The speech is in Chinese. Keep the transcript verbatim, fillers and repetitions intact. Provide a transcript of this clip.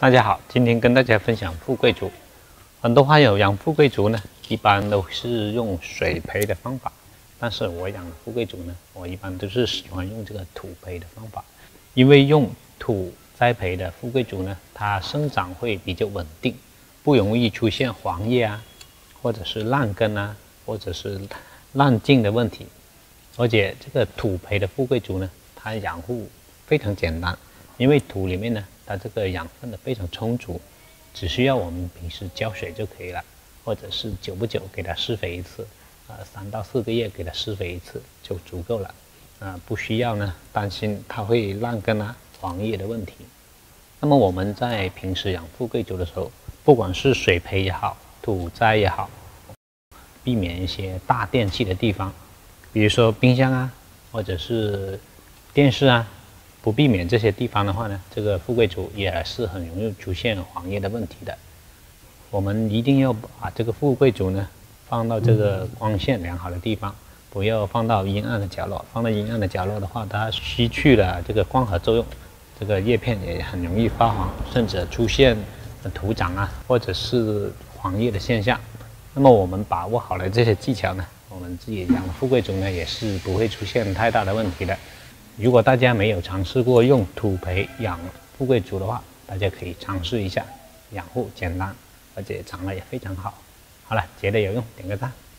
大家好，今天跟大家分享富贵竹。很多花友养富贵竹呢，一般都是用水培的方法，但是我养富贵竹呢，我一般都是喜欢用这个土培的方法，因为用土栽培的富贵竹呢，它生长会比较稳定，不容易出现黄叶啊，或者是烂根啊，或者是烂茎的问题。而且这个土培的富贵竹呢，它养护非常简单，因为土里面呢，它这个养分呢非常充足，只需要我们平时浇水就可以了，或者是久不久给它施肥一次，呃，三到四个月给它施肥一次就足够了，啊、呃，不需要呢担心它会烂根啊、黄叶的问题。那么我们在平时养富贵竹的时候，不管是水培也好，土栽也好，避免一些大电器的地方，比如说冰箱啊，或者是电视啊。不避免这些地方的话呢，这个富贵竹也是很容易出现黄叶的问题的。我们一定要把这个富贵竹呢放到这个光线良好的地方，不要放到阴暗的角落。放到阴暗的角落的话，它失去了这个光合作用，这个叶片也很容易发黄，甚至出现土长啊，或者是黄叶的现象。那么我们把握好了这些技巧呢，我们自己养的富贵竹呢也是不会出现太大的问题的。如果大家没有尝试过用土培养富贵竹的话，大家可以尝试一下，养护简单，而且长得也非常好。好了，觉得有用，点个赞。